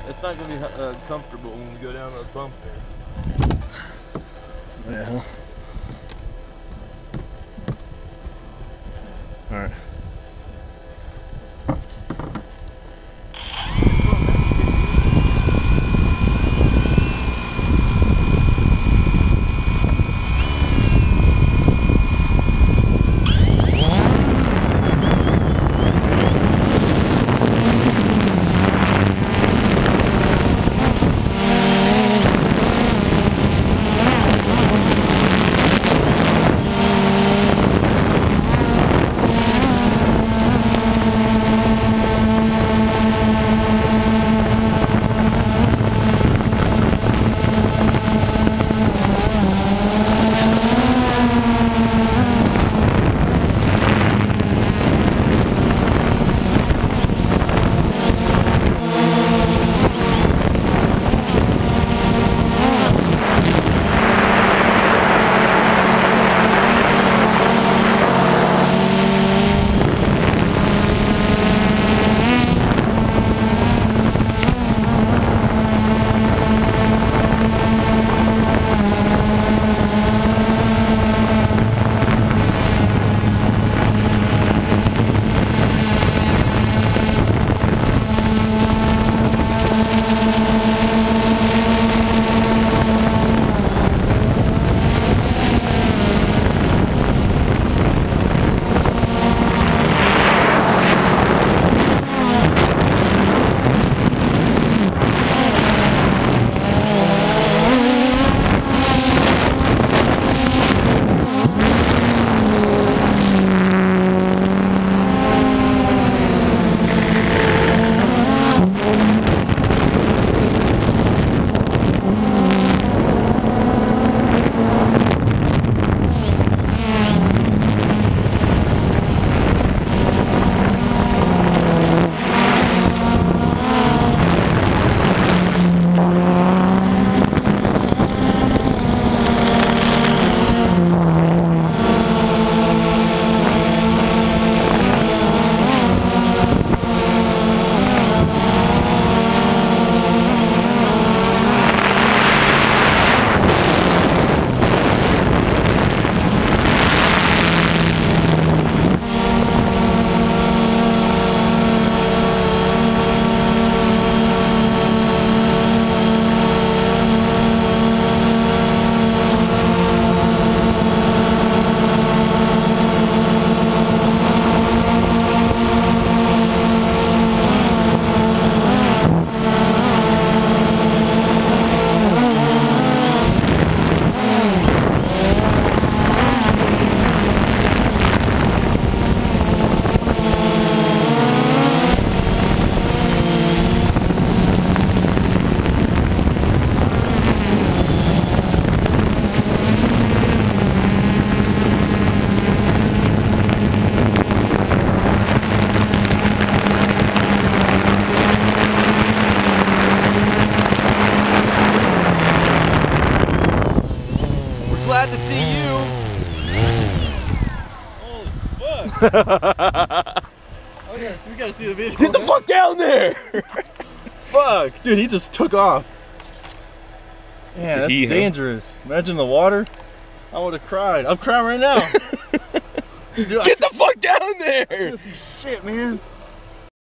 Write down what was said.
It's not gonna be comfortable when we go down those bumps there. Yeah. All right. Glad to see you. Holy fuck. Oh yes, we gotta see the video. Get the fuck down there! Fuck. Dude, he just took off. Yeah, that's dangerous. Imagine the water. I would have cried. I'm crying right now. Dude, Get the fuck down there! I can't see shit, man.